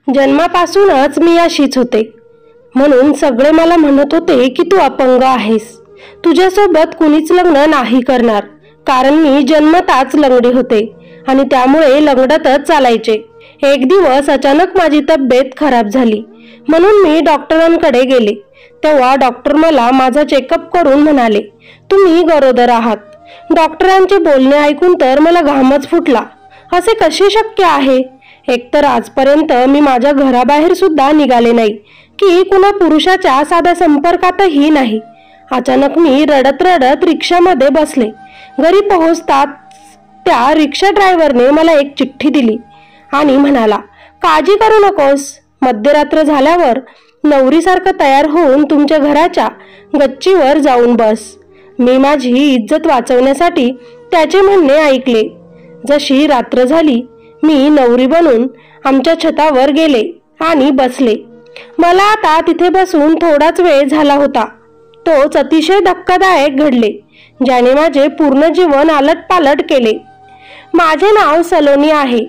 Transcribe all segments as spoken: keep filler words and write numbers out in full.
जन्मापासूनच मी अशीच होते, म्हणून सगळे मला म्हणत होते की तू अपंग आहेस, तुझ्यासोबत कुणीच लग्न नाही करणार, कारण मी जन्मताच लंगडी होते आणि त्यामुळे लंगडतच चालायचे. एक दिवस अचानक माझी तब्येत खराब झाली, म्हणून मी डॉक्टरांकडे गेले. तेव्हा डॉक्टर मला माझा चेकअप करून म्हणाले, तुम्ही गरोदर आहात. डॉक्टरांचे बोलणे ऐकून तर मला घामच फुटला. असे कसे शक्य आहे? एकतर आजपर्यंत मी माझ्या घराबाहेर सुद्धा निघाले नाही, की कुणा पुरुषाच्या साध्या संपर्कातही नाही. अचानक मी रडत रडत रिक्षामध्ये बसले. घरी पोहोचताच त्या रिक्षा ड्रायव्हरने मला एक चिठ्ठी दिली आणि म्हणाला, काळजी करू नकोस, मध्यरात्र झाल्यावर नवरीसारखं तयार होऊन तुमच्या घराच्या गच्चीवर जाऊन बस. मी माझी इज्जत वाचवण्यासाठी त्याचे म्हणणे ऐकले. जशी रात्र झाली, मी नवरी बनून आमच्या छतावर गेले आणि बसले. मला आता तिथे बसून थोडाच वेळ झाला होता. तोच अतिशय धक्कादायक घडले, ज्याने माझे पूर्ण जीवन आलटपालट केले. माझे नाव सलोनी आहे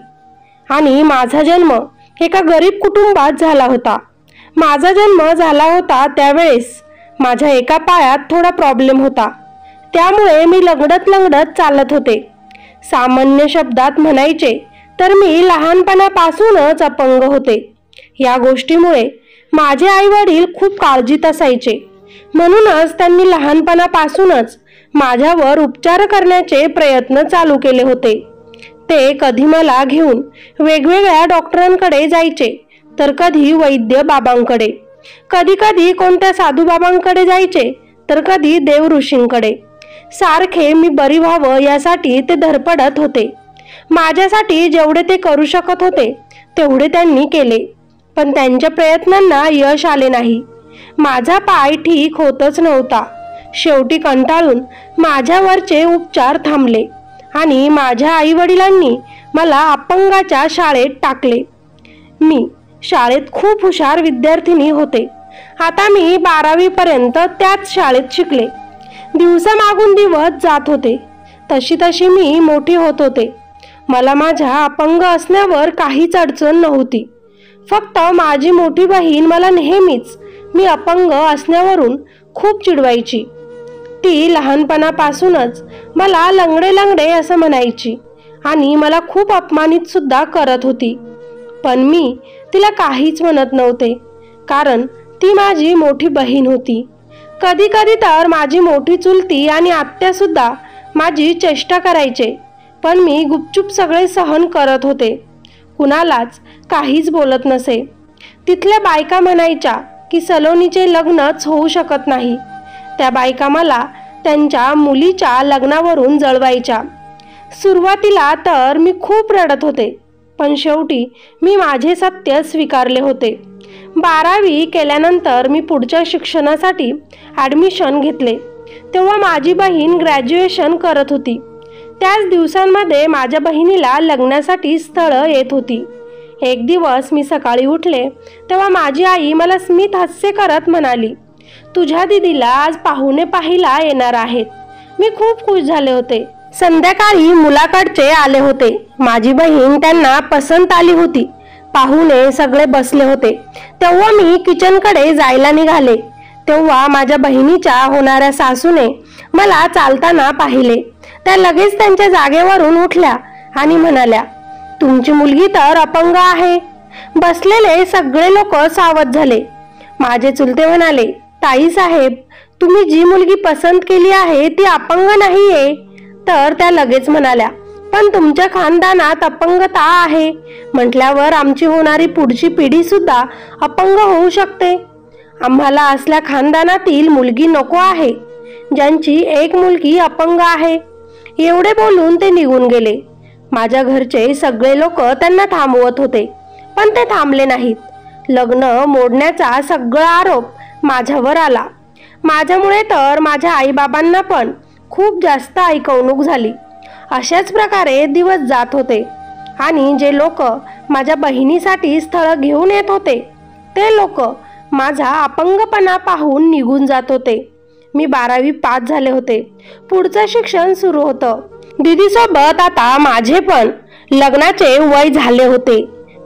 आणि माझा जन्म एका गरीब कुटुंबात झाला होता. माझा जन्म झाला होता त्यावेळेस माझ्या एका पायात थोडा प्रॉब्लेम होता, त्यामुळे मी लंगडत लंगडत चालत होते. सामान्य शब्दात म्हणायचे तर मी लहानपणापासूनच अपंग होते. या गोष्टीमुळे माझे आई वडील खूप काळजीत असायचे, म्हणूनच त्यांनी लहानपणापासूनच माझ्यावर उपचार करण्याचे प्रयत्न चालू केले होते. ते कधी मला घेऊन वेगवेगळ्या डॉक्टरांकडे जायचे, तर कधी वैद्य बाबांकडे, कधी कधी कोणत्या साधू बाबांकडे जायचे, तर कधी देव ऋषींकडे. सारखे मी बरी व्हावं यासाठी ते धडपडत होते. माझ्यासाठी जेवढे ते करू शकत होते तेवढे त्यांनी केले, पण त्यांच्या प्रयत्नांना यश आले नाही. माझा पाय ठीक होतच नव्हता. शेवटी कंटाळून माझ्यावरचे उपचार थांबले आणि माझ्या आई वडिलांनी मला अपंगाच्या शाळेत टाकले. मी शाळेत खूप हुशार विद्यार्थिनी होते. आता मी बारावी पर्यंत त्याच शाळेत शिकले. दिवसामागून दिवस जात होते, तशी तशी मी मोठी होत होते. मला माझ्या अपंग असण्यावर काहीच अडचण नव्हती. फक्त माझी मोठी बहीण मला नेहमीच मी अपंग असण्यावरून खूप चिडवायची. ती लहानपणापासूनच मला लंगडे लंगडे असं म्हणायची आणि मला खूप अपमानित सुद्धा करत होती. पण मी तिला काहीच म्हणत नव्हते, कारण ती माझी मोठी बहीण होती. कधी कधी तर माझी मोठी चुलती आणि आत्या सुद्धा माझी चेष्टा करायचे, पण मी गुपचूप सगळे सहन करत होते. कुणालाच काहीच बोलत नसे. तिथल्या बायका म्हणायच्या की सलोनीचे लग्नच होऊ शकत नाही. त्या बायका मला त्यांच्या मुलीच्या लग्नावरून जळवायच्या. सुरुवातीला तर मी खूप रडत होते, पण शेवटी मी माझे सत्य स्वीकारले होते. बारावी केल्यानंतर मी पुढच्या शिक्षणासाठी ॲडमिशन घेतले. तेव्हा माझी बहीण ग्रॅज्युएशन करत होती. त्याच दिवसांमध्ये माझ्या बहिणीला लग्नासाठी स्थळं येत होती. एक दिवस मी सकाळी उठले तेव्हा माझी आई मला स्मित हास्य करत म्हणाली, तुझ्या दीदीला आज पाहुणे पाहायला येणार आहेत. मी खूप खुश झाले होते. संध्याकाळी मुलाकडचे आले होते. माझी बहीण त्यांना पसंत आली होती. पाहुणे सगळे बसले होते. तेव्हा मी किचनकडे जायला निघाले. तेव्हा माझ्या बहिणीच्या होणाऱ्या सासूने मला चालताना पाहिले. त्या लगेच त्यांच्या जागेवरून उठल्या आणि म्हणाल्या, तुमची मुलगी तर अपंग आहे. बसलेले सगळे लोक सावध झाले. माझे चुलते म्हणाले, ताई साहेब, तुम्ही जी मुलगी पसंत केली आहे ती अपंग नाहीये. तर त्या लगेच म्हणाल्या, पण तुमच्या खानदानात अपंगता आहे म्हटल्यावर आमची होणारी पुढची पिढी सुद्धा अपंग होऊ शकते. आम्हाला असल्या खानदानातील मुलगी नको आहे ज्यांची एक मुलगी अपंग आहे. एवढे बोलून ते निघून गेले. माझ्या घरचे सगळे लोक त्यांना थांबवत होते, पण ते थांबले नाहीत. लग्न मोडण्याचा सगळा आरोप माझ्यावर आला. माझ्यामुळे तर माझ्या आईबाबांना पण खूप जास्त ऐकवणूक झाली. अशाच प्रकारे दिवस जात होते आणि जे लोक माझ्या बहिणीसाठी स्थळ घेऊन येत होते ते लोक माझा अपंगपणा पाहून निघून जात होते. मी बारावी पास झाले होते. पुढचं शिक्षण सुरू होतं. दीदीसोबत आता माझे पण लग्नाचे वय झाले होते.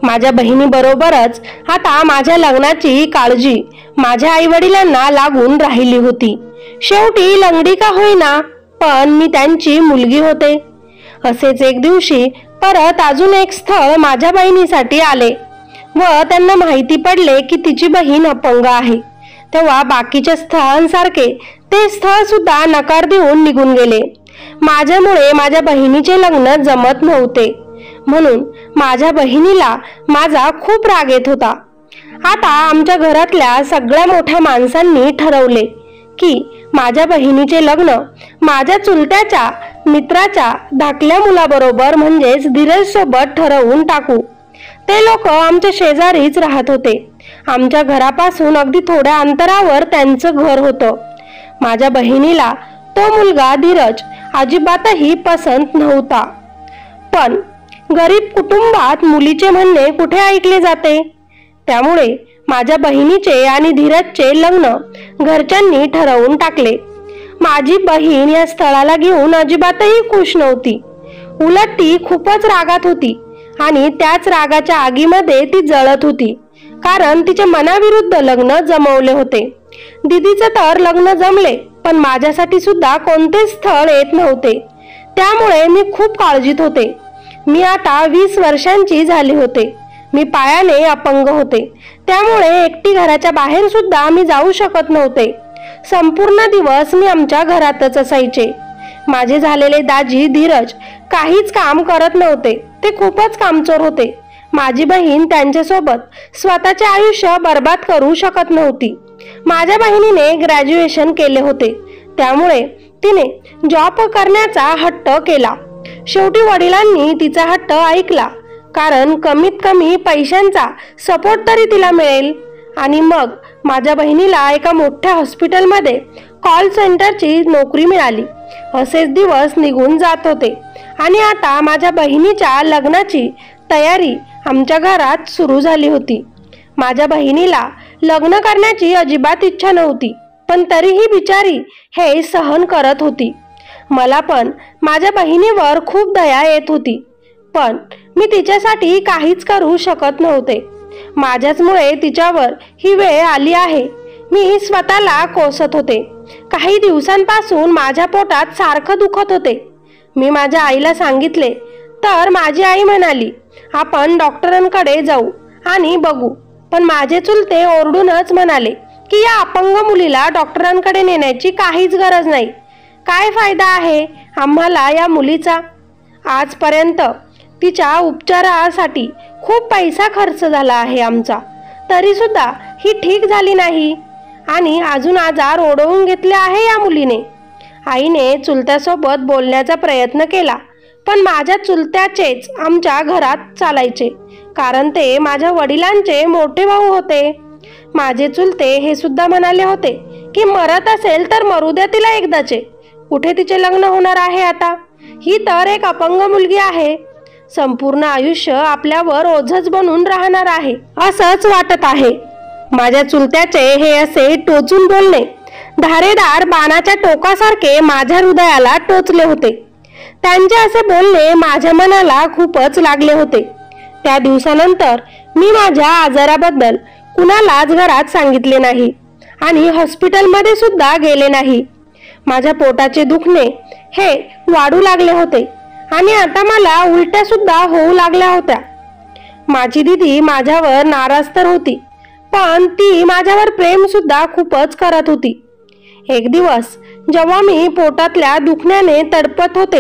माझ्या बहिणीबरोबरच आता माझ्या लग्नाची काळजी माझ्या आईवडिलांना लागून राहिली होती. शेवटी लंगडी का होईना, पण मी त्यांची मुलगी होते. असेच एक दिवशी परत अजून एक स्थळ माझ्या बहिणीसाठी आले व त्यांना माहिती पडले की तिची बहीण अपंग आहे. तेव्हा बाकीच्या स्थळांसारखे ते स्थळ सुद्धा नकार देऊन निघून गेले. माझ्यामुळे माझ्या बहिणीचे लग्न जमत नव्हते, म्हणून माझ्या बहिणीला माझा खूप राग येत होता. आता आमच्या घरातल्या सगळ्या मोठ्या माणसांनी ठरवले की माझ्या बहिणीचे लग्न माझ्या चुलत्याच्या मित्राच्या धाकल्या मुलाबरोबर म्हणजेच धीरज सोबत ठरवून टाकू. ते लोक आमच्या शेजारीच राहत होते. आमच्या घरापासून अगदी थोड्या अंतरावर त्यांचं घर होतं. माझ्या बहिणीला तो मुलगा धीरज अजिबातही पसंत नव्हता, पण गरीब कुटुंबात मुलीचे म्हणणे कुठे ऐकले जाते. त्यामुळे माझ्या बहिणीचे आणि धीरजचे लग्न घरच्यांनी ठरवून टाकले. माझी बहीण या स्थळाला घेऊन अजिबातही खुश नव्हती. उलट ती खूपच रागात होती आणि त्याच रागाच्या आगीमध्ये ती जळत होती, कारण तिच्या मनाविरुद्ध लग्न जमवले होते. दीदीचं तर लग्न जमले, पण माझ्यासाठी सुद्धा कोणते स्थळ येत नव्हते. त्यामुळे मी खूप काळजीत होते. मी आता वीस वर्षांची झाली होते. मी पायाने अपंग होते, त्यामुळे एकटी घराच्या बाहेर सुद्धा मी जाऊ शकत नव्हते. संपूर्ण दिवस मी आमच्या घरातच असायचे. माझे झालेले दाजी धीरज काहीच काम करत नव्हते. ते खूपच कामचोर होते. माझी बहीण त्यांच्यासोबत स्वतःचे आयुष्य बर्बाद करू शकत नव्हती. माझ्या बहिणीने ग्रॅज्युएशन केले होते, त्यामुळे तिने जॉब करण्याचा हट्ट केला. शेवटी वडिलांनी तिचा हट्ट ऐकला, कारण कमीत कमी पैशांचा सपोर्ट तरी तिला मिळेल. आणि मग माझ्या बहिणीला एका मोठ्या हॉस्पिटलमध्ये कॉल सेंटरची नोकरी मिळाली. असेच दिवस निघून जात होते आणि आता माझ्या बहिणीच्या लग्नाची तयारी आमच्या घरात सुरू झाली होती. माझ्या बहिणीला लग्न करण्याची अजिबात इच्छा नव्हती, पण तरीही बिचारी हे सहन करत होती. मला पण माझ्या बहिणीवर खूप दया येत होती, पण मी तिच्यासाठी काहीच करू शकत नव्हते. माझ्याचमुळे तिच्यावर ही वेळ आली आहे. मी स्वतःला कोसत होते. काही दिवसांपासून माझ्या पोटात सारखं दुखत होते. मी माझ्या आईला सांगितले तर माझी आई म्हणाली, आपण डॉक्टरांकडे जाऊ आणि बघू. पण माझे चुलते ओरडूनच म्हणाले की या अपंग मुलीला डॉक्टरांकडे नेण्याची काहीच गरज नाही. काय फायदा आहे आम्हाला या मुलीचा? आजपर्यंत तिच्या उपचारासाठी खूप पैसा खर्च झाला आहे आमचा, तरी सुद्धा ही ठीक झाली नाही आणि अजून आजार ओढवून घेतले आहे या मुलीने. आईने चुलत्यासोबत बोलण्याचा प्रयत्न केला, पण माझ्या चुलत्याचेच आमच्या घरात चालायचे, कारण ते माझ्या वडिलांचे मोठे भाऊ होते. माझे चुलते हे सुद्धा म्हणाले होते की मरत असेल तर मरू द्या तिला एकदाचे. कुठे तिचे लग्न होणार आहे आता? ही तर एक अपंग मुलगी आहे. संपूर्ण आयुष्य आपल्यावर ओझच बनून राहणार आहे असंच वाटत आहे. माझ्या चुलत्याचे हे असे टोचून बोलणे धारेदार बाणाच्या टोकासारखे माझ्या हृदयाला टोचले होते. त्यांचे असे बोलणे माझ्या मनाला खूपच लागले होते. त्या दिवसानंतर मी माझ्या आजाराबद्दल कुणालाच घरात सांगितले नाही आणि हॉस्पिटलमध्ये सुद्धा गेले नाही. माझ्या पोटाचे दुखणे हे वाढू लागले होते आणि आता मला उलट्या सुद्धा होऊ लागल्या होत्या. माझी दीदी माझ्यावर नाराज तर होती, पण ती माझ्यावर प्रेम सुद्धा खूपच करत होती. एक दिवस जेव्हा मी पोटातल्या दुखण्याने तडपत होते,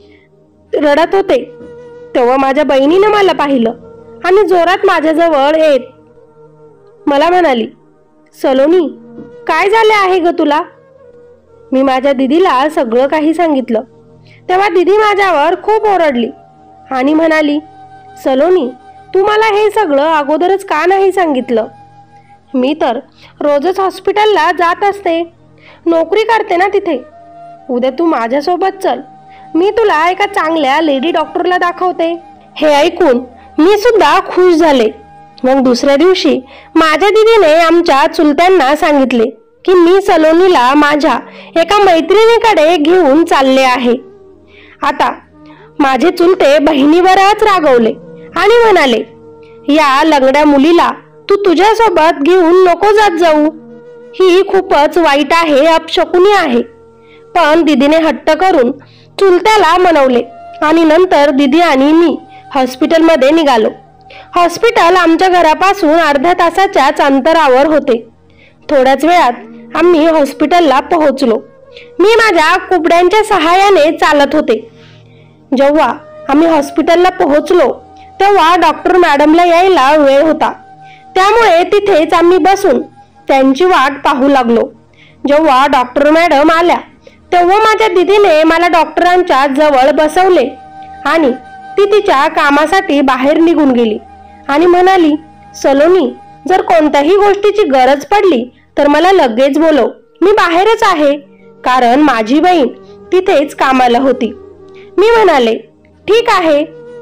रडत होते, तेव्हा माझ्या बहिणीने मला पाहिलं आणि जोरात माझ्याजवळ येत मला म्हणाली, सलोनी काय झाले आहे ग तुला? मी माझ्या दीदीला सगळं काही सांगितलं. तेव्हा दीदी माझ्यावर खूप ओरडली आणि म्हणाली, सलोनी तू मला हे सगळं अगोदरच का नाही सांगितलं? मी तर रोजच हॉस्पिटलला जात असते, नोकरी करते ना तिथे. उद्या तू माझ्यासोबत चल, मी तुला एका चांगल्या लेडी डॉक्टरला दाखवते. हे ऐकून मी सुद्धा खुश झाले. मग दुसऱ्या दिवशी माझ्या दीदीने आमच्या चुलत्यांना सांगितले की मी सलोनीला माझ्या एका मैत्रिणीकडे घेऊन चालले आहे. आता माझे चुलते बहिणीवरच रागवले आणि म्हणाले, या लंगड्या मुलीला तू तुझ्यासोबत घेऊन नको जात जाऊ. ही खूपच वाईट आहे, अपशकुनी आहे. पण दीदीने हट्ट करून चुलत्याला मनवले आणि नंतर दीदी आणि मी हॉस्पिटलमध्ये निघालो. हॉस्पिटल आमच्या घरापासून अर्ध्या तासाच्याच अंतरावर होते. थोड्याच वेळात आम्ही हॉस्पिटलला पोहोचलो. मी माझ्या कुबड्यांच्या सहाय्याने चालत होते. जेव्हा आम्ही हॉस्पिटलला पोहोचलो तेव्हा डॉक्टर मॅडमला यायला वेळ होता. त्यामुळे तिथेच आम्ही बसून त्यांची वाट पाहू लागलो. जेव्हा डॉक्टर मॅडम आल्या तेव्हा माझ्या दीदीने मला डॉक्टरांच्या जवळ बसवले आणि ती तिच्या कामासाठी बाहेर निघून गेली आणि म्हणाली, सलोनी, जर कोणत्याही गोष्टीची गरज पडली तर मला लगेच बोलव. मी बाहेरच आहे. कारण माझी बहीण तिथेच कामाला होती. मी म्हणाले, ठीक आहे.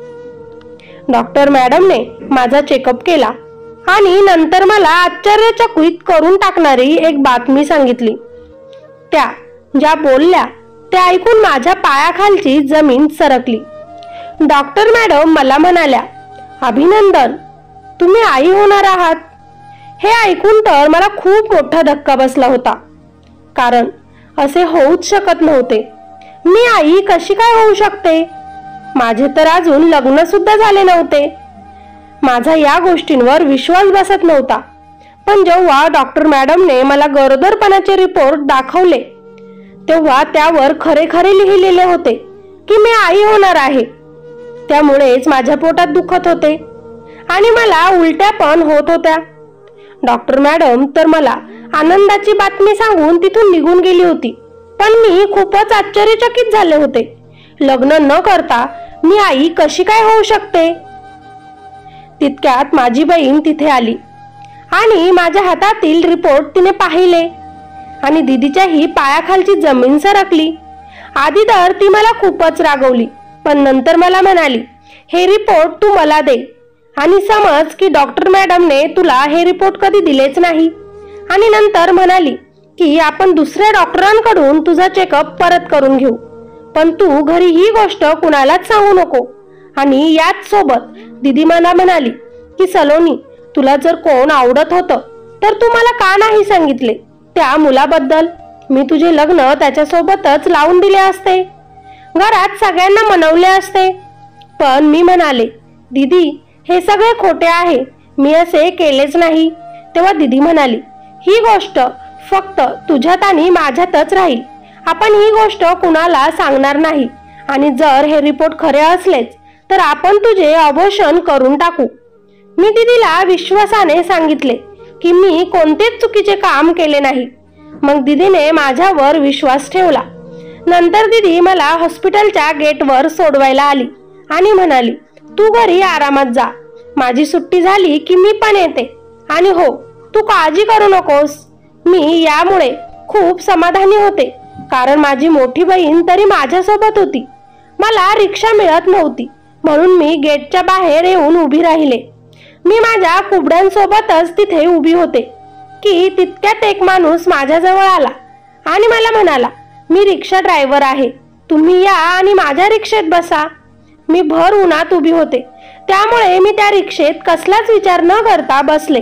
डॉक्टर मॅडमने माझा चेकअप केला आणि नंतर मला आश्चर्यचकित करून टाकणारी एक बातमी सांगितली. त्या ज्या बोलल्या त्या ऐकून माझ्या पायाखालची जमीन सरकली. डॉक्टर मॅडम मला म्हणाल्या, अभिनंदन, तुम्ही आई होणार आहात. हे ऐकून तर मला खूप मोठा धक्का बसला होता. कारण असे होऊच शकत नव्हते. मी आई कशी काय होऊ शकते? माझे तर अजून लग्न सुद्धा झाले नव्हते. माझा या गोष्टींवर विश्वास बसत नव्हता. पण जेव्हा डॉक्टर मॅडमने मला गरोदरपणाचे रिपोर्ट दाखवले तेव्हा त्यावर खरे खरे लिहिलेले होते की मी आई होणार आहे. त्यामुळेच माझ्या पोटात दुखत होते आणि मला उलट्या पण होत होत्या. डॉक्टर मॅडम तर मला आनंदाची बातमी सांगून तिथून निघून गेली होती. पण मी खूपच आश्चर्यचकित झाले होते. लग्न न करता मी आई कशी काय होऊ शकते? तितक्यात माझी बहीण तिथे आली आणि माझ्या हातातील रिपोर्ट तिने पाहिले आणि दीदीच्याही पायाखालची जमीन सरकली. आधी तर ती मला खूपच रागवली, पण नंतर मला म्हणाली, हे रिपोर्ट तू मला दे आणि समज की डॉक्टर मॅडमने तुला हे रिपोर्ट कधी दिलेच नाही. आणि नंतर म्हणाली की आपण दुसऱ्या डॉक्टरांकडून तुझा चेकअप परत करून घेऊ, पण तू घरी ही गोष्ट कुणालाच सांगू नको. आणि याच सोबत दीदी मला म्हणाली की सलोनी, तुला जर कोण आवडत होतं तर तू मला का नाही सांगितले? त्या मुलाबद्दल मी तुझे लग्न त्याच्यासोबतच लावून दिले असते, घरात सगळ्यांना मनवले असते. पण मी म्हणाले, दीदी, हे सगळे खोटे आहे, मी असे केलेच नाही. तेव्हा दीदी म्हणाली, ही गोष्ट फक्त तुझ्यात आणि माझ्यातच राहील. आपण ही गोष्ट कुणाला सांगणार नाही आणि जर हे रिपोर्ट खरे असलेच तर आपण तुझे अबॉर्शन करून टाकू. मी दीदीला विश्वासाने सांगितले की मी कोणतेच चुकीचे काम केले नाही. मग दीदीने माझ्यावर विश्वास ठेवला. नंतर दीदी मला हॉस्पिटलच्या गेटवर सोडवायला आली आणि म्हणाली, तू घरी आरामात जा. माझी सुट्टी झाली की मी पण येते. आणि हो, तू काळजी करू नकोस. मी यामुळे खूप समाधानी होते कारण माझी मोठी बहीण तरी माझ्यासोबत होती. मला रिक्षा मिळत नव्हती म्हणून मी गेटच्या बाहेर येऊन उभी राहिले. मी माझ्या कुबड्यांसोबतच तिथे उभी होते की तितक्यात एक माणूस माझ्याजवळ आला आणि मला म्हणाला, मी रिक्षा ड्रायव्हर आहे, तुम्ही या आणि माझ्या रिक्षेत बसा. मी भर उन्हात उभी होते त्यामुळे मी त्या रिक्षेत कसलाच विचार न करता बसले.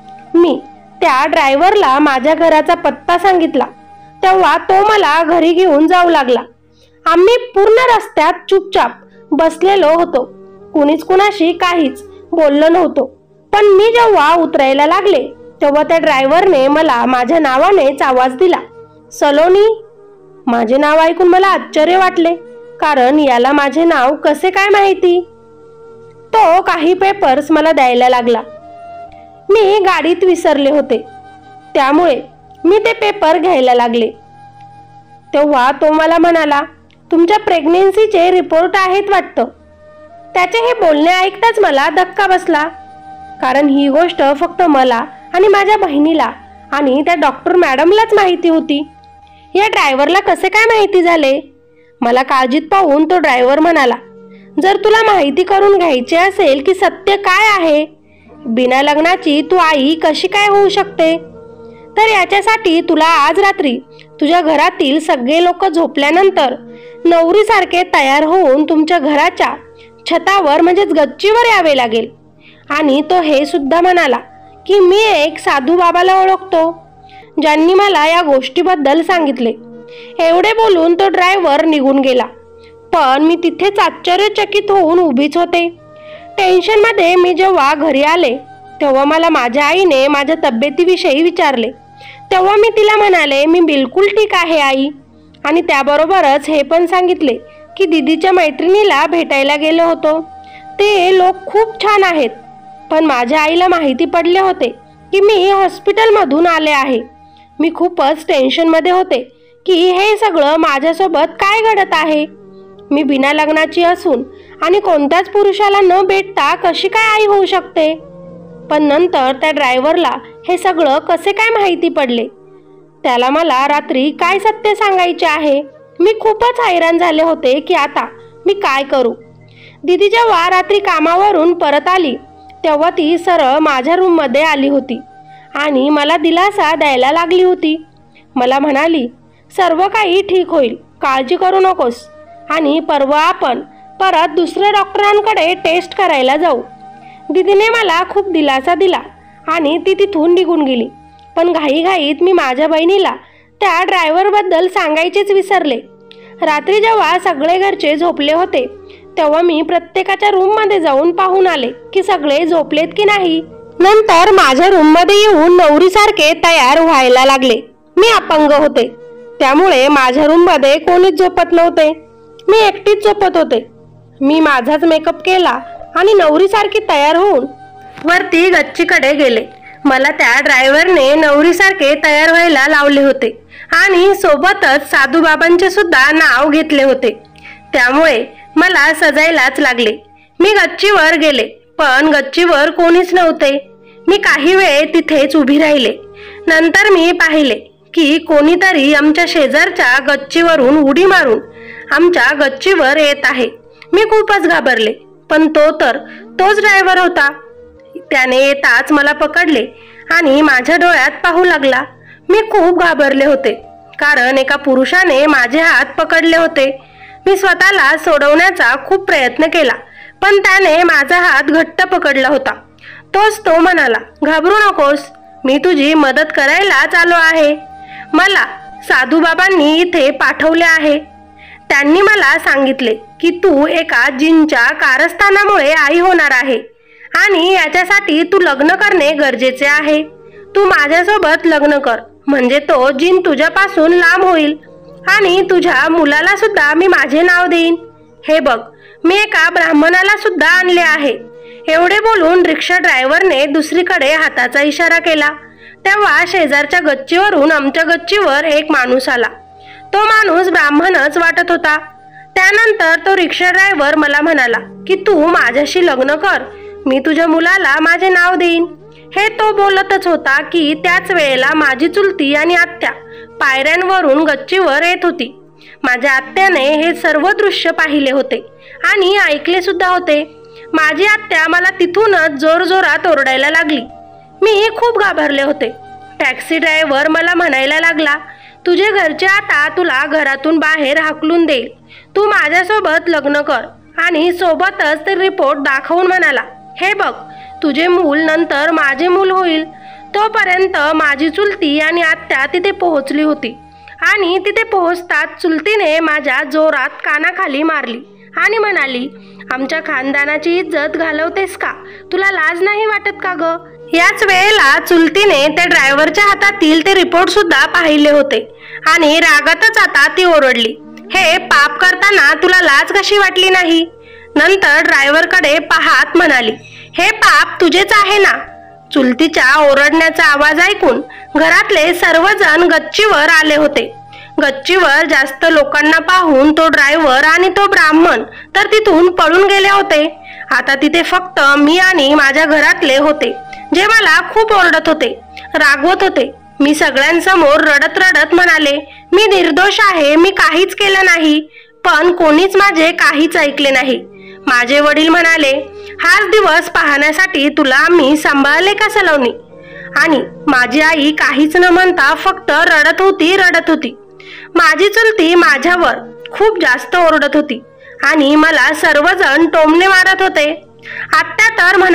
मी त्या ड्रायव्हरला माझ्या घराचा पत्ता सांगितला तेव्हा तो मला घरी घेऊन जाऊ लागला. आम्ही पूर्ण रस्त्यात चुपचाप बसलेलो होतो. कुणीच कुणाशी काहीच बोललो नव्हतो. पण मी जेव्हा उतरायला लागले तेव्हा त्या ड्रायव्हरने मला माझ्या नावानेच आवाज दिला, सलोनी. माझे नाव ऐकून मला आश्चर्य वाटले कारण याला माझे नाव कसे काय माहिती. तो काही पेपर्स मला द्यायला लागला. मी गाडीत विसरले होते त्यामुळे मी ते पेपर घ्यायला लागले. तेव्हा तो मला म्हणाला, तुमच्या प्रेग्नेन्सीचे रिपोर्ट आहेत वाटतं. त्याचे हे बोलणे ऐकताच मला धक्का बसला कारण ही गोष्ट फक्त मला आणि माझ्या बहिणीला आणि त्या डॉक्टर मॅडमलाच माहिती होती. या ड्रायव्हरला कसे काय माहिती झाले? मला काळजीत पाहून तो ड्रायव्हर म्हणाला, जर तुला माहिती करून घ्यायचे असेल की सत्य काय आहे, बिना लग्नाची तू आई कशी काय होऊ शकते, तर याच्यासाठी तुला आज रात्री तुझ्या घरातील सगळे लोक झोपल्यानंतर नवरीसारखे तयार होऊन तुमच्या घराच्या छतावर म्हणजेच गच्चीवर यावे लागेल आणि तो हे सुद्धा म्हणाला की मी एक साधू बाबाला ओळखतो, ज्यांनी मला या गोष्टीबद्दल सांगितले. एवढे बोलून तो ड्रायव्हर निघून गेला. पण मी तिथेच आश्चर्यचकित होऊन उभीच होते. टेन्शनमध्ये मी जेव्हा घरी आले तेव्हा मला माझ्या आईने माझ्या तब्येतीविषयी विचारले. तेव्हा मी तिला म्हणाले, मी बिलकुल ठीक आहे आई. आणि त्याबरोबरच हे पण सांगितले की दीदीच्या मैत्रिणीला भेटायला गेलो होतो, ते लोक खूप छान आहेत. पण माझ्या आईला माहिती पडले होते की मी हॉस्पिटलमधून आले आहे. मी खूपच टेन्शनमध्ये होते की हे सगळं माझ्यासोबत काय घडत आहे. मी बिना लग्नाची असून आणि कोणत्याच पुरुषाला न भेटता कशी काय आई होऊ शकते. पण नंतर त्या ड्रायव्हरला हे सगळं कसे काय माहिती पडले, त्याला मला रात्री काय सत्य सांगायचे आहे. मी खूपच हैराण झाले होते की आता मी काय करू. दीदी जेव्हा रात्री कामावरून परत आली तेव्हा ती सरळ माझ्या रूममध्ये आली होती आणि मला दिलासा द्यायला लागली होती. मला म्हणाली, सर्व काही ठीक होईल, काळजी करू नकोस आणि परवा आपण परत दुसऱ्या डॉक्टरांकडे टेस्ट करायला जाऊ. दीदीने मला खूप दिलासा दिला आणि ती तिथून निघून गेली. पण घाईघाईत मी माझ्या बहिणीला त्या ड्रायव्हरबद्दल सांगायचेच विसरले. रात्री जेव्हा सगळे घरचे झोपले होते तेव्हा मी प्रत्येकाच्या रूममध्ये जाऊन पाहून आले की सगळे झोपलेत की नाही. नंतर माझ्या रूममध्ये येऊन नवरीसारखे तयार व्हायला लागले. मी अपंग होते, त्यामुळे माझ्या रूममध्ये कोणीच झोपत नव्हते. मी एकटीच झोपत होते. मी माझाच मेकअप केला आणि नवरीसारखी तयार होऊन वरती गच्चीकडे गेले. मला त्या ड्रायव्हरने नवरीसारखे तयार व्हायला लावले होते आणि सोबतच साधूबाबांचे सुद्धा नाव घेतले होते, त्यामुळे मला सजायलाच लागले. मी गच्चीवर गेले पण गच्चीवर कोणीच नव्हते. मी काही वेळ तिथेच उभी राहिले. नंतर मी पाहिले की कोणीतरी आमच्या शेजारच्या गच्चीवरून उडी मारून आमच्या गच्चीवर येत आहे. मी खूपच घाबरले, पण तो तर तोच ड्रायव्हर होता. त्याने येताच मला पकडले आणि माझ्या डोळ्यात पाहू लागला. मी खूप घाबरले होते कारण एका पुरुषाने माझे हात पकडले होते. मी स्वतःला सोडवण्याचा खूप प्रयत्न केला पण त्याने माझा हात घट्ट पकडला होता. तोच तो म्हणाला, घाबरू नकोस, मी तुझी मदत करायलाच आलो आहे. मला साधूबाबांनी इथे पाठवले आहे. त्यांनी मला सांगितले की तू एका जिनच्या कारस्थानामुळे आई होणार आहे आणि याच्यासाठी तू लग्न करणे गरजेचे आहे. तू माझ्यासोबत लग्न कर, म्हणजे तो जिन तुझ्यापासून लांब होईल आणि तुझ्या मुलाला सुद्धा मी माझे नाव देईन. हे बघ, मी एका ब्राह्मणाला सुद्धा आणले आहे. एवढे बोलून रिक्षा ड्रायव्हरने दुसरीकडे हाताचा इशारा केला. तेव्हा शेजारच्या गच्चीवरून आमच्या गच्चीवर एक माणूस आला. तो माणूस ब्राह्मणच वाटत होता. त्यानंतर तो रिक्षा ड्रायव्हर मला म्हणाला की तू माझ्याशी लग्न कर, मी तुझ्या मुलाला माझे नाव देईन. हे तो बोलतच होता की त्याच वेळेला माझी चुलती आणि आत्या पायऱ्यांवरून गच्चीवर येत होती. माझ्या आत्याने हे सर्व दृश्य पाहिले होते आणि ऐकले सुद्धा होते. माझी आत्या मला तिथूनच जोरजोरात ओरडायला लागली. मी खूप घाबरले होते. टॅक्सी ड्रायव्हर मला म्हणायला लागला, तुझे घरचे आता तुला घरातून बाहेर हाकलून देईल, तू माझ्यासोबत लग्न कर. आणि सोबतच ते रिपोर्ट दाखवून म्हणाला, हे बघ, तुझे मूल नंतर माझे मूल होईल. तोपर्यंत माझी चुलती आणि आत्या तिथे पोहोचली होती आणि तिथे पोहोचताच चुलतीने माझ्या जोरात कानाखाली मारली आणि म्हणाली, आमच्या खानदानाची इज्जत घालवतेस का? तुला लाज नाही वाटत का ग? याच वेळेला चुलतीने त्या ड्रायव्हरच्या हातातील ते रिपोर्ट सुद्धा पाहिले होते आणि रागातच आता ती ओरडली, हे पाप करताना तुला लाज कशी वाटली नाही? नंतर ड्रायव्हरकडे पाहत म्हणाली, हे पाप तुझेच आहे ना? चुलतीच्या ओरडण्याचा आवाज ऐकून घरातले सर्वजण गच्चीवर आले होते. गच्चीवर जास्त लोकांना पाहून तो ड्रायव्हर आणि तो ब्राह्मण तर तिथून पळून गेले होते. आता तिथे फक्त मी आणि माझ्या घरातले होते, जे मला खूप ओरडत होते, रागवत होते. मी सगळ्यांसमोर रडत रडत म्हणाले, मी निर्दोष आहे, मी काहीच केलं नाही. पण कोणीच माझे काहीच ऐकले नाही. माझे वडील म्हणाले, हाच दिवस पाहण्यासाठी तुला मी सांभाळले का सलोनी? आणि माझी आई काहीच न म्हणता फक्त रडत होती रडत होती. माझी चुलती माझ्यावर खूप जास्त ओरडत होती आणि मला सर्वजण टोमणे मारत होते. आत्या तर म्हणाली,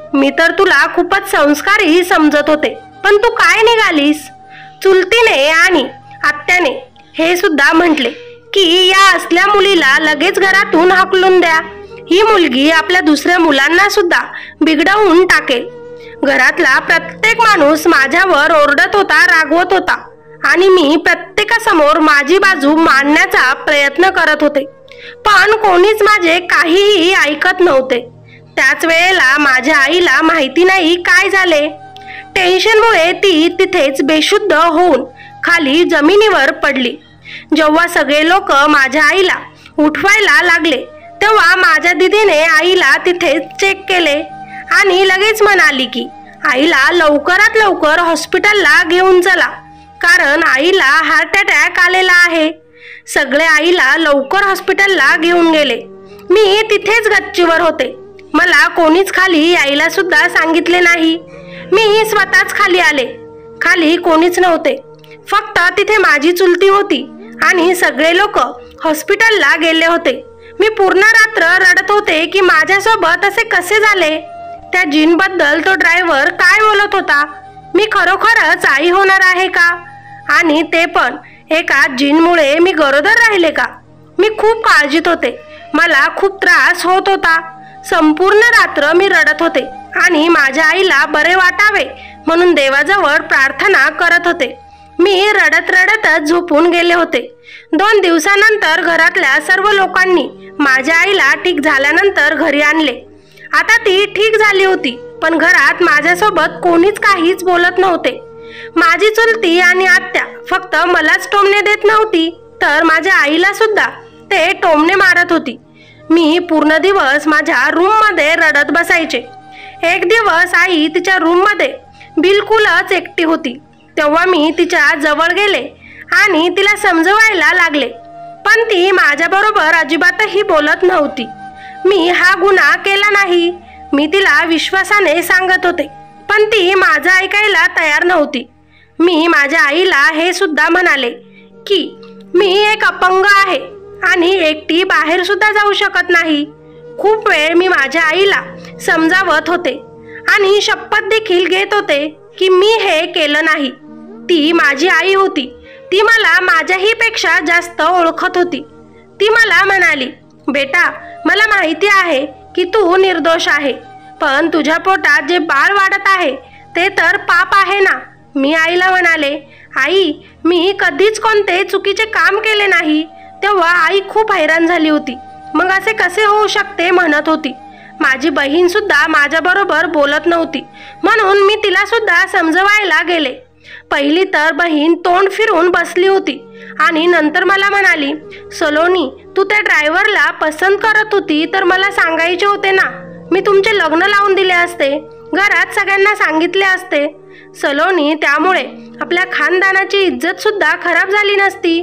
मी तर तुला खूपच संस्कारी समजत होते, पण तू काय निघालीस? चुलतीने आणि आत्याने हे सुद्धा म्हटले की या असल्या मुलीला लगेच घरातून हाकलून द्या. ही मुलगी आपल्या दुसऱ्या मुलांना सुद्धा बिघडवून टाकेल. घरातला प्रत्येक माणूस माझ्यावर ओरडत होता, रागवत होता आणि मी प्रत्येकासमोर माझी बाजू मांडण्याचा प्रयत्न करत होते, पण कोणीच माझे काहीही ऐकत नव्हते. त्याच वेळेला माझ्या आईला माहिती नाही काय झाले. टेन्शनमुळे ती तिथेच बेशुद्ध होऊन खाली जमिनीवर पडली. जेव्हा सगळे लोक माझ्या आईला उठवायला लागले तेव्हा माझ्या दीदीने आईला तिथेच चेक केले आणि लगेच म्हणाली की आईला लवकरात लवकर हॉस्पिटलला घेऊन चला, कारण आईला हार्ट अटॅक आलेला आहे. सगळे आईला लवकर हॉस्पिटलला घेऊन गेले. मी तिथेच गच्चीवर होते. मला कोणीच खाली यायला सुद्धा सांगितले नाही. मी स्वतःच खाली आले. खाली कोणीच नव्हते, फक्त तिथे माझी चुलती होती आणि सगळे लोक हॉस्पिटलला गेले होते. मी पूर्ण रात्र रडत होते की माझ्यासोबत असे कसे झाले. त्या जीनबद्दल तो ड्रायव्हर काय बोलत होता? मी खरोखरच आई होणार आहे का? आणि ते पण एका जीनमुळे मी गरोदर राहिले का? मी खूप काळजीत होते. मला खूप त्रास होत होता. संपूर्ण रात्र मी रडत होते आणि माझ्या आईला बरे वाटावे म्हणून देवाजवळ प्रार्थना करत होते. मी रडत रडतच झोपून गेले होते. दोन दिवसानंतर घरातल्या सर्व लोकांनी माझ्या आईला ठीक झाल्यानंतर घरी आणले. आता ती ठीक झाली होती, पण घरात माझ्यासोबत कोणीच काहीच बोलत नव्हते. माझी चुलती आणि आत्या फक्त मलाच टोमणे देत नव्हती, तर माझ्या आईला सुद्धा ते टोमणे मारत होती. मी पूर्ण दिवस माझ्या रूममध्ये रडत बसायचे. एक दिवस आई तिच्या रूममध्ये बिलकुलच एकटी होती. तेव्हा मी तिच्या जवळ गेले आणि तिला समजवायला लागले, पण ती माझ्याबरोबर अजिबातही बोलत नव्हती. मी हा गुन्हा केला नाही, मी तिला विश्वासाने सांगत होते, पण ती माझं ऐकायला तयार नव्हती. मी माझ्या आईला हे सुद्धा म्हणाले की मी एक अपंग आहे आणि एकटी बाहेर सुद्धा जाऊ शकत नाही. खूप वेळ मी माझ्या आईला समजावत होते आणि शपथ देखील घेत होते की मी हे केलं नाही. ती माझी आई होती. ती मला माझ्याही पेक्षा जास्त ओळखत होती. ती मला म्हणाली, बेटा, मला माहिती आहे की तू निर्दोष आहे, पण तुझ्या पोटात जे बाळ वाढत आहे ते तर पाप आहे ना. मी आईला म्हणाले, आई, मी कधीच कोणते चुकीचे काम केले नाही. तेव्हा आई खूप हैराण झाली होती. मग असे कसे होऊ शकते म्हणत होती. माझी बहीण सुद्धा माझ्याबरोबर बोलत नव्हती, म्हणून मी तिला सुद्धा समजवायला गेले. पहिली तर बहीण तोंड फिरून बसली होती आणि नंतर मला म्हणाली, सलोनी, तू त्या ड्रायव्हरला पसंत करत होती तर मला सांगायचे होते ना. मी तुमचे लग्न लावून दिले असते, घरात सगळ्यांना सांगितले असते. सलोनी, त्यामुळे आपल्या खानदानाची इज्जत सुद्धा खराब झाली नसती.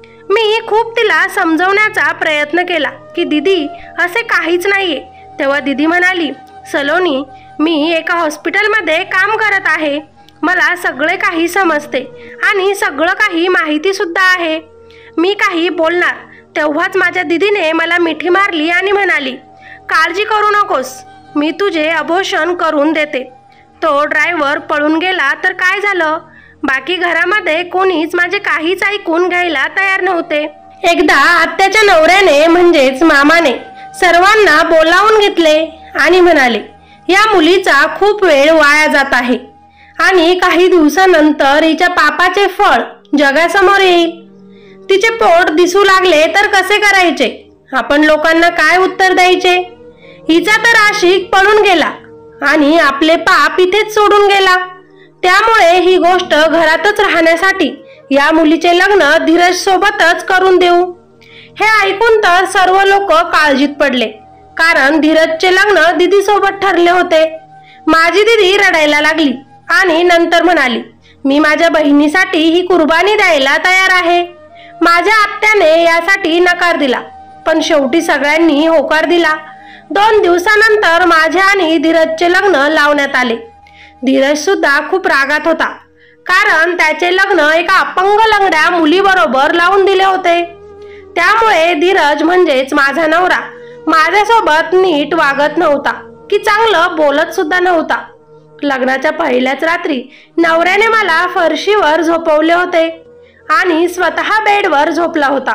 मी खूप तिला समजवण्याचा प्रयत्न केला की दीदी, असे काहीच नाहीये. तेव्हा दीदी म्हणाली, सलोनी, मी एका हॉस्पिटलमध्ये काम करत आहे. मला सगळे काही समजते आणि सगळं काही माहिती सुद्धा आहे. मी काही बोलणार तेव्हाच माझ्या दीदीने मला मिठी मारली आणि म्हणाली, काळजी करू नकोस, मी तुझे अबॉर्शन करून देते. तो ड्रायव्हर पळून गेला तर काय झालं? बाकी घरामध्ये कोणीच माझे काहीच ऐकून घ्यायला तयार नव्हते. एकदा आत्याच्या नवऱ्याने म्हणजेच मामाने सर्वांना बोलावून घेतले आणि म्हणाले, या मुलीचा खूप वेळ वाया जात आहे आणि काही दिवसानंतर हिच्या पापाचे फळ जगासमोर येईल. तिचे पोट दिसू लागले तर कसे करायचे? आपण लोकांना काय उत्तर द्यायचे? हिचा तर आशिक पळून गेला आणि आपले पाप इथेच सोडून गेला. त्यामुळे ही गोष्ट घरातच राहण्यासाठी या मुलीचे लग्न धीरज सोबतच करून देऊ. हे ऐकून तर सर्व लोक काळजीत पडले, कारण धीरजचे लग्न दीदी सोबत ठरले होते. माझी दीदी रडायला लागली आणि नंतर म्हणाली, मी माझ्या बहिणीसाठी ही कुर्बानी द्यायला तयार आहे. माझ्या आत्याने यासाठी नकार दिला, पण शेवटी सगळ्यांनी होकार दिला. दोन दिवसानंतर माझ्या आणि धीरजचे लग्न लावण्यात आले. धीरज सुद्धा खूप रागात होता, कारण त्याचे लग्न एका अपंग लंगड्या मुलीबरोबर लावून दिले होते. त्यामुळे धीरज म्हणजेच माझा नवरा माझ्यासोबत नीट वागत नव्हता. की चांगलं बोलत सुद्धा नव्हता. लग्नाच्या पहिल्याच रात्री नवऱ्याने मला फरशीवर झोपवले होते आणि स्वतः बेडवर झोपला होता.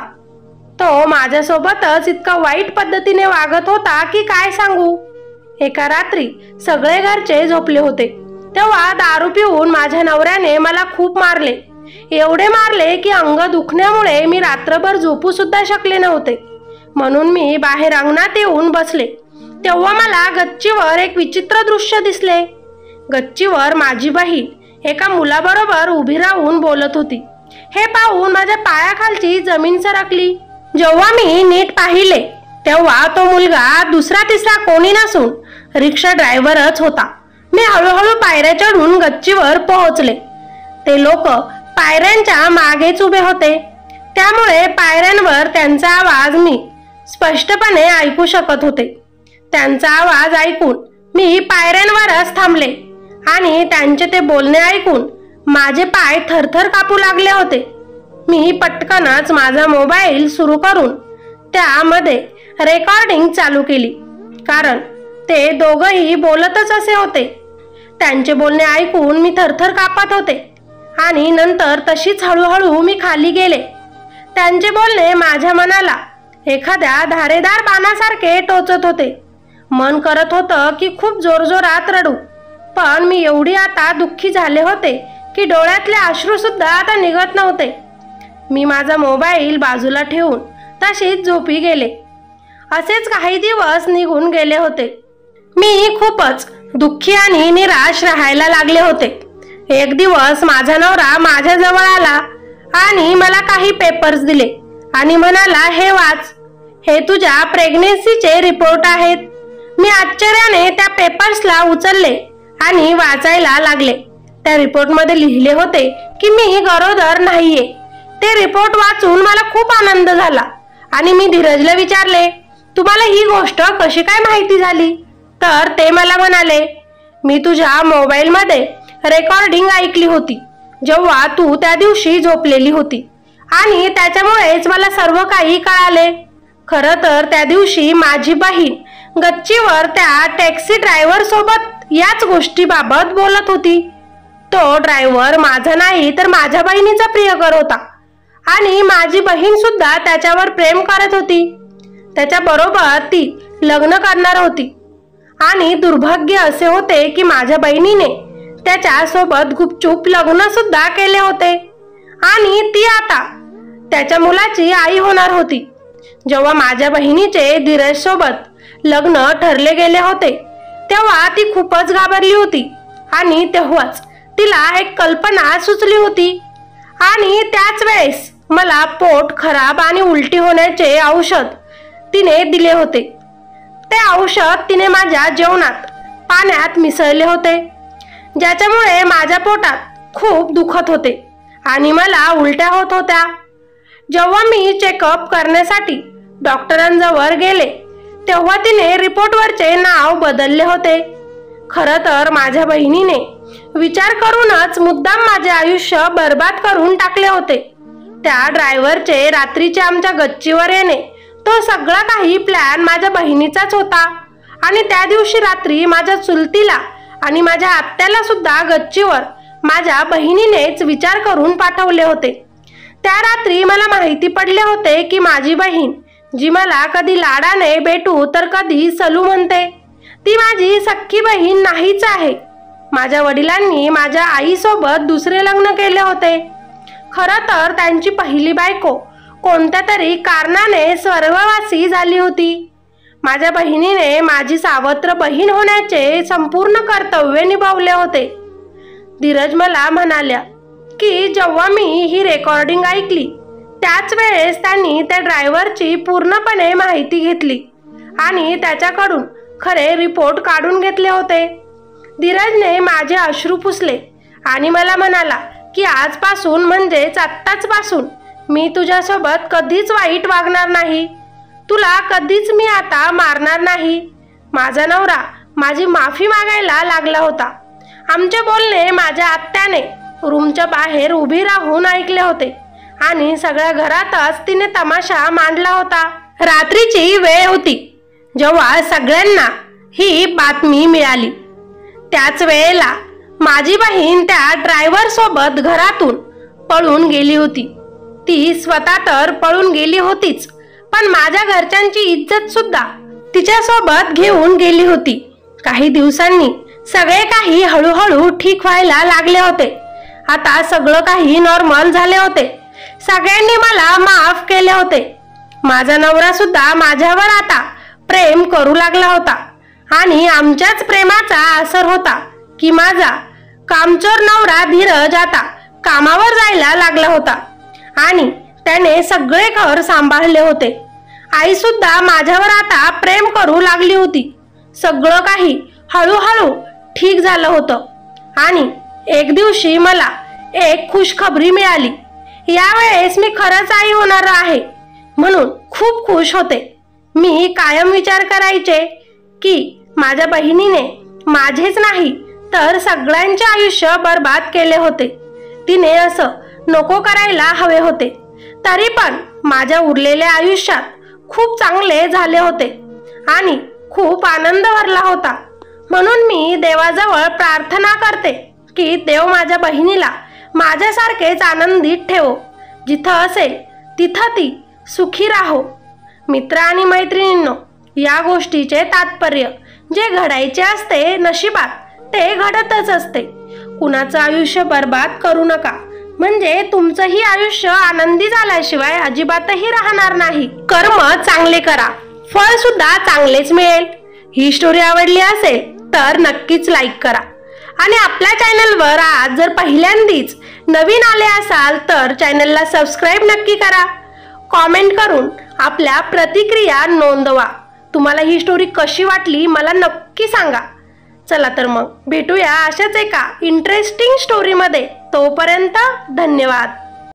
तो माझ्यासोबतच इतका वाईट पद्धतीने वागत होता की काय सांगू. एका रात्री सगळे घरचे झोपले होते तेव्हा दारू पिऊन माझ्या नवऱ्याने मला खूप मारले. एवढे मारले की अंग दुखण्यामुळे मी रात्रभर झोपू सुद्धा शकले नव्हते. म्हणून मी बाहेर अंगणात येऊन बसले तेव्हा मला गच्चीवर एक विचित्र दृश्य दिसले. गच्चीवर माझी बहीण एका मुलाबरोबर उभी राहून बोलत होती. हे पाहून माझ्या पायाखालची जमीन सरकली. जेव्हा मी नीट पाहिले तेव्हा तो मुलगा दुसरा तिसरा कोणी नसून रिक्षा ड्रायव्हरच होता. मी हळूहळू पायऱ्या चढून गच्चीवर पोहोचले. ते लोक पायऱ्यांच्या मागेच उभे होते त्यामुळे पायऱ्यांवर त्यांचा आवाज मी स्पष्टपणे ऐकू शकत होते. त्यांचा आवाज ऐकून मी पायऱ्यांवरच थांबले आणि त्यांचे ते बोलणे ऐकून माझे पाय थरथर कापू लागले होते. मी पटकनच माझा मोबाईल सुरू करून त्यामध्ये रेकॉर्डिंग चालू केली कारण ते दोघंही बोलतच असे होते. त्यांचे बोलणे ऐकून मी थरथर कापत होते आणि नंतर तशीच हळूहळू मी खाली गेले. त्यांचे बोलणे माझ्या मनाला एखाद्या धारेदार बाणासारखे टोचत होते. मन करत होतं की खूप जोरजोरात रडू, पण मी एवढी आता दुःखी झाले होते की डोळ्यातले अश्रू सुद्धा आता निघत नव्हते. मी माझा मोबाईल बाजूला ठेवून तशीच झोपी गेले. असेच काही दिवस निघून गेले होते. मी खूपच दुःखी आणि निराश राहायला लागले होते. एक दिवस माझा नवरा माझ्या जवळ आला आणि मला काही पेपर्स दिले आणि म्हणाला, हे वाच, हे तुझ्या प्रेग्नेन्सीचे रिपोर्ट आहेत. मी आश्चर्याने त्या पेपर्सला उचलले आणि वाचायला लागले. त्या रिपोर्टमध्ये लिहिले होते की मी गरोदर नाहीये. ते रिपोर्ट वाचून मला खूप आनंद झाला आणि मी धीरजला विचारले, तुम्हाला ही गोष्ट कशी काय माहिती झाली? तर ते मला म्हणाले, मी तुझ्या मोबाईलमध्ये रेकॉर्डिंग ऐकली होती जेव्हा तू त्या दिवशी झोपलेली होती आणि त्याच्यामुळेच मला सर्व काही कळाले. खरं तर त्या दिवशी माझी बहीण गच्चीवर त्या टॅक्सी ड्रायव्हर सोबत याच गोष्टीबाबत बोलत होती. तो ड्रायव्हर माझा नाही तर माझ्या बहिणीचा प्रियकर होता आणि माझी बहीण सुद्धा त्याच्यावर प्रेम करत होती. त्याच्या बरोबर ती लग्न करणार होती आणि दुर्भाग्य असे होते की माझ्या बहिणीने त्याच्या सोबत गुपचूप लग्न सुद्धा केले होते आणि ती आता त्याच्या मुलाची आई होणार होती. जेव्हा माझ्या बहिणीचे धीरज सोबत लग्न ठरले गेले होते तेव्हा ती खूपच घाबरली होती आणि तेव्हाच तिला एक कल्पना सुचली होती आणि त्याच वेळेस मला पोट खराब आणि उलटी होण्याचे औषध तिने दिले होते. ते औषध तिने माझ्या जेवणात पाण्यात मिसळले होते ज्याच्यामुळे माझ्या पोटात खूप दुखत होते आणि मला उलट्या होत होत्या. जेव्हा मी चेकअप करण्यासाठी डॉक्टरांजवळ गेले तेव्हा तिने रिपोर्टवरचे नाव बदलले होते. खरं तर माझ्या बहिणीने विचार करूनच मुद्दाम माझे आयुष्य बर्बाद करून टाकले होते. त्या ड्रायव्हरचे रात्रीचे आमच्या गच्चीवर येणे तो सगळा काही प्लॅन माझ्या बहिणीचाच होता आणि त्या दिवशी रात्री माझ्या चुलतीला आणि माझ्या आत्याला सुद्धा गच्चीवर माझ्या बहिणीनेच विचार करून पाठवले होते. त्या रात्री मला माहिती पडले होते की माझी बहीण, जी मला कधी लाडाने भेटू तर कधी सलू म्हणते, ती माझी सख्खी बहीण नाहीच आहे. माझ्या वडिलांनी माझ्या आईसोबत दुसरे लग्न केले होते. खरं तर त्यांची पहिली बायको कोणत्या तरी कारणाने स्वर्गवासी झाली होती. माझ्या बहिणीने माझी सावत्र बहीण होण्याचे संपूर्ण कर्तव्य निभावले होते. धीरज मला म्हणाल्या की जेव्हा मी ही रेकॉर्डिंग ऐकली त्याच वेळेस त्यांनी त्या ड्रायव्हरची पूर्णपणे माहिती घेतली आणि त्याच्याकडून खरे रिपोर्ट काढून घेतले होते. धीरजने माझे अश्रू पुसले आणि मला म्हणाला की आजपासून म्हणजेच आत्ताच पासून मी तुझ्यासोबत कधीच वाईट वागणार नाही. तुला कधीच मी आता मारणार नाही. माझा नवरा माझी माफी मागायला लागला होता. आमचे बोलणे माझ्या आत्याने रूमच्या बाहेर उभी राहून ऐकले होते आणि सगळ्या घरातच तिने तमाशा मांडला होता. रात्रीची वेळ होती जेव्हा सगळ्यांना ही बातमी मिळाली। त्याच वेळेला माझी बहीण त्या ड्रायव्हर सोबत घरातून पळून गेली होती। ती स्वतः तर पळून गेली होतीच, पण माझ्या घरच्यांची इज्जत सुद्धा तिच्या सोबत घेऊन गेली होती। काही दिवसांनी सगळे काही हळूहळू ठीक व्हायला लागले होते। आता सगळं काही नॉर्मल झाले होते। सगळ्यांनी मला माफ केले होते। माझा नवरा सुद्धा माझ्यावर आता प्रेम करू लागला होता आणि आमच्याच प्रेमाचा असर होता की माझा कामचोर नवरा धीरज आता कामावर जायला लागला होता आणि त्याने सगळे घर सांभाळले होते। आई सुद्धा माझ्यावर आता प्रेम करू लागली होती। सगळं काही हळूहळू ठीक झालं होतं आणि एक दिवशी मला एक खुशखबरी मिळाली। यावेळेस मी खरंच आई होणार आहे म्हणून खूप खुश होते। मी कायम विचार करायचे की माझ्या बहिणीने माझेच नाही तर सगळ्यांचे आयुष्य बर्बाद केले होते। तिने असं नको करायला हवे होते। तरी पण माझ्या उरलेल्या आयुष्यात खूप चांगले झाले होते आणि खूप आनंद भरला होता। म्हणून मी देवाजवळ प्रार्थना करते की देव माझ्या बहिणीला माझ्यासारखेच आनंदित ठेवो। जिथं असेल तिथं ती सुखी राहो। मित्र आणि मैत्रिणींनो, या गोष्टीचे तात्पर्य जे घडायचे असते नशिबात ते घडतच असते। कुणाचं आयुष्य बर्बाद करू नका, म्हणजे तुमचंही आयुष्य आनंदी झाल्याशिवाय अजिबातही राहणार नाही। कर्म चांगले करा, फळ सुद्धा चांगलेच मिळेल। ही स्टोरी आवडली असेल तर नक्कीच लाईक करा आणि आपल्या चॅनलवर आज जर पहिल्यांदाच नवीन आले असाल तर चॅनलला सबस्क्राईब नक्की करा। कॉमेंट करून आपल्या प्रतिक्रिया नोंदवा। तुम्हाला ही स्टोरी कशी वाटली मला नक्की सांगा। चला तर मग भेटूया अशाच एका इंटरेस्टिंग स्टोरीमध्ये। तोपर्यंत धन्यवाद।